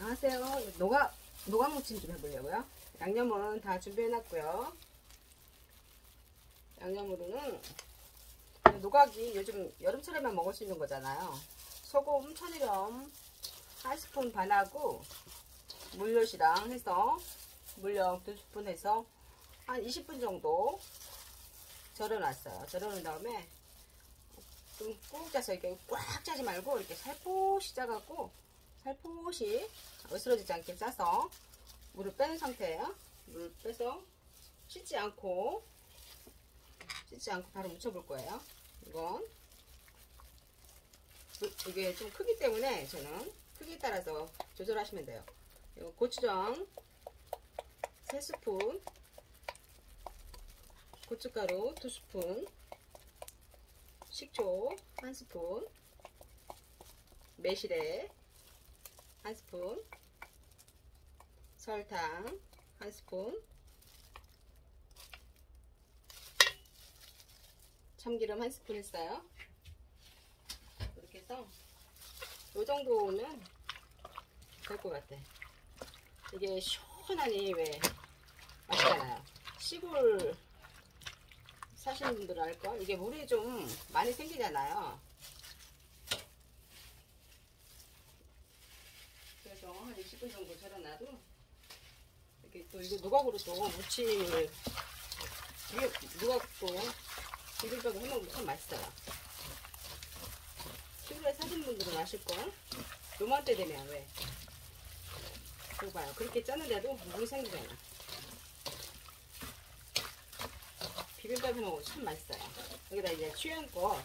안녕하세요. 노각무침 좀 해보려고요. 양념은 다 준비해놨고요. 양념으로는 노각이 요즘 여름철에만 먹을 수 있는 거잖아요. 소금, 천일염 1스푼 반하고 물엿이랑 해서 물엿 2스푼 해서 한 20분 정도 절여놨어요. 절여놓은 다음에 좀 꾹 짜서 이렇게 꽉 짜지 말고 이렇게 살포시 짜갖고 살포시 으스러지지 않게 짜서 물을 빼는 상태예요. 물을 빼서 씻지 않고 바로 묻혀볼 거예요. 이게 좀 크기 때문에 저는 크기에 따라서 조절하시면 돼요. 이거 고추장 3스푼, 고춧가루 2스푼, 식초 1스푼, 매실액 1스푼, 설탕 1스푼, 참기름 1스푼 했어요. 이렇게 해서 이 정도면 될 것 같아. 이게 시원하니 왜 맛있잖아요. 시골 사시는 분들은 알걸? 이게 물이 좀 많이 생기잖아요. 그래서 한 20분 정도 절여놔도 이렇게 또 이거 노각으로 또 무침을 노각도 비빔밥을 해먹으면 참 맛있어요. 시골에 사신 분들은 아실걸? 요맘때 되면 왜? 이거 봐요. 그렇게 짰는데도 물이 생기잖아. 비빔밥 해먹으면 참 맛있어요. 여기다 이제 취향껏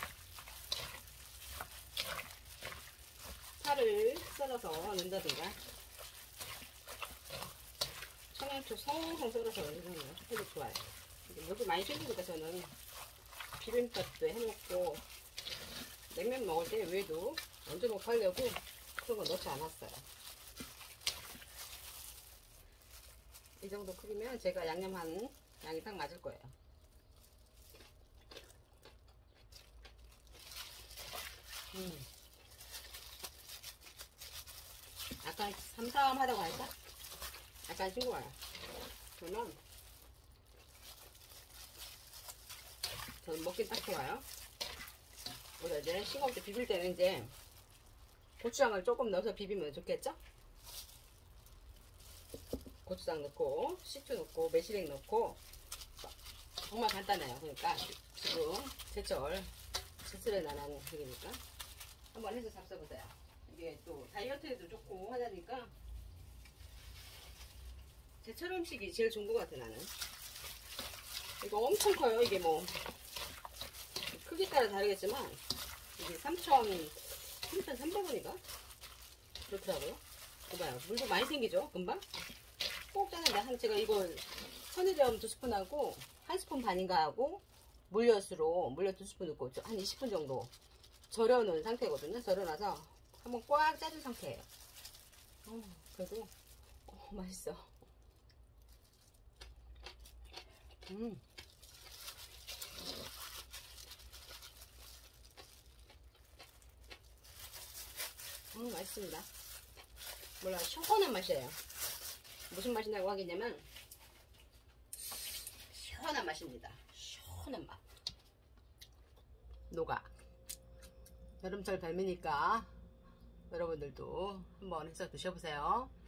파를 썰어서 넣는다든가 청양초 송송 썰어서 넣는 거 해도 좋아요. 물이 많이 생기니까 저는 비빔밥도 해먹고 냉면 먹을 때 외에도 얹어 놓고 하려고 그런 거 넣지 않았어요. 이 정도 크기면 제가 양념한 양이 딱 맞을 거예요. 약간 삼삼하다고 할까? 약간 싱거워요. 그러면 저는 먹기 딱 좋아요. 우리가 이제 싱거울 때 비빌 때는 이제 고추장을 조금 넣어서 비비면 좋겠죠? 고추장 넣고 식초 넣고 매실액 넣고 정말 간단해요. 그러니까 지금 제철에 나는 그러니까 한번 해서 잡숴보세요. 이게 또 다이어트에도 좋고 하자니까 제철 음식이 제일 좋은 것 같아. 나는 이거 엄청 커요. 이게 뭐 크기 따라 다르겠지만 이게 3,300원인가 그렇더라고요. 봐요. 물도 많이 생기죠. 금방 꼭 짜는데 제가 이걸 천일염 2스푼하고 1스푼 반인가 하고 물엿 2스푼 넣고 한 20분 정도 절여놓은 상태거든요. 절여놔서 한번 꽉 짜준 상태예요. 그래도 맛있어. 맛있습니다. 몰라, 시원한 맛이에요. 무슨 맛이냐고 하겠냐면 시원한 맛입니다. 시원한 맛. 노각. 여름철 뱀이니까 여러분들도 한번 해서 드셔보세요.